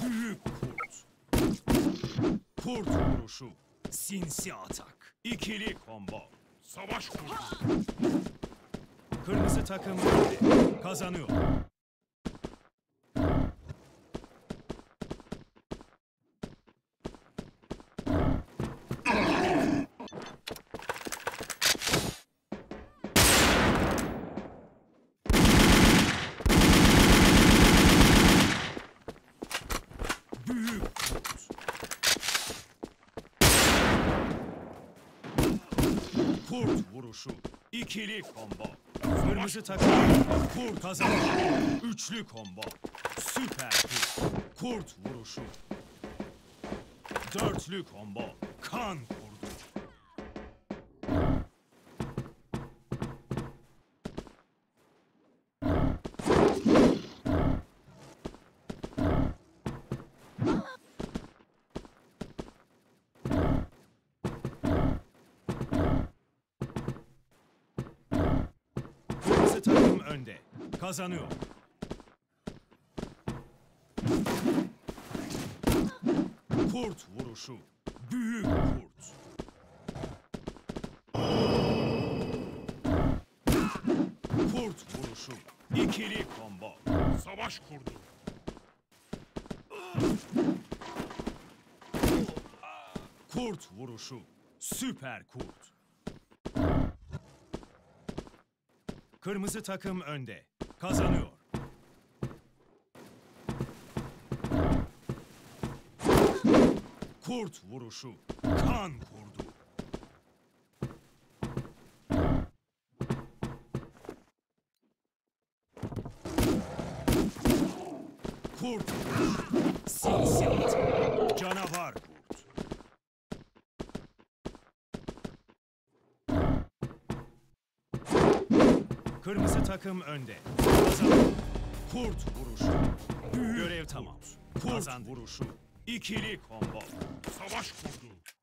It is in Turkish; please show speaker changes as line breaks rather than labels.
Büyük kurt. Kurt vuruşu. Sinsi atak. İkili combo.
Savaş kurdu.
Kırmızı takım önde. Kazanıyor. Büyük kurt. Kurt vuruşu. İkili combo. Kırmızı takım kurt kazanıyor. Üçlü combo. Süper kurt. Kurt vuruşu. Dörtlü combo. Kan kurdu. Kırmızı takım önde. Kazanıyor. Kurt vuruşu. Büyük kurt. Kurt vuruşu. İkili combo.
Savaş kurdu.
Kurt vuruşu. Süper kurt. Kırmızı takım önde. Kazanıyor. Kurt vuruşu. Kan kurdu. Kurt vuruşu. Sinsi atak. Canavar kurt. Kırmızı takım önde. Kazanıyor. Kurt vuruşu. Görev tamam. Kurt vuruşu. İkili combo.
Savaş kurdu.